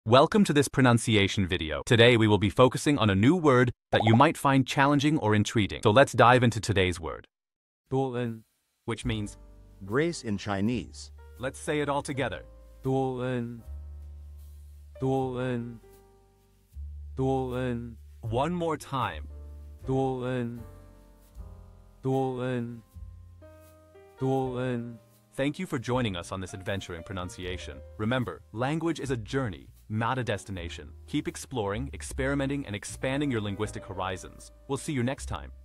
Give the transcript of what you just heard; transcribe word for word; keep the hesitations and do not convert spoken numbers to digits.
Welcome to this pronunciation video. Today we will be focusing on a new word that you might find challenging or intriguing. So let's dive into today's word, 多恩 which means, Grace in Chinese. let's say it all together. 多恩多恩多恩 One more time. 多恩多恩多恩 Thank you for joining us on this adventure in pronunciation. Remember, language is a journey, not a destination. Keep exploring, experimenting, and expanding your linguistic horizons. We'll see you next time.